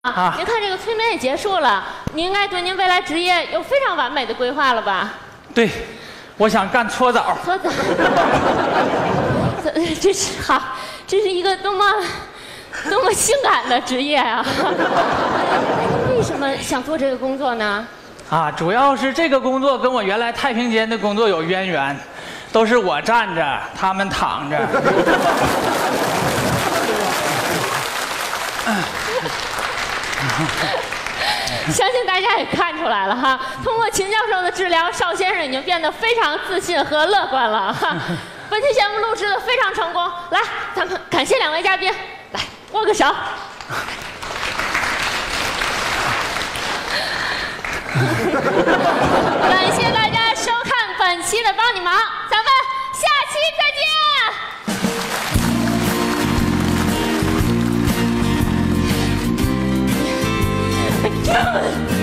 啊，您看这个催眠也结束了，您应该对您未来职业有非常完美的规划了吧？ 对，我想干搓澡。 搓澡，这是好，这是一个多么性感的职业啊！为什么想做这个工作呢？ 啊，主要是这个工作跟我原来太平间的工作有渊源，都是我站着，他们躺着。 相信大家也看出来了哈，通过秦教授的治疗，邵先生已经变得非常自信和乐观了哈。本期节目录制的非常成功，来，咱们感谢两位嘉宾，来握个手。感谢大家收看本期的帮你忙，咱们下期再见。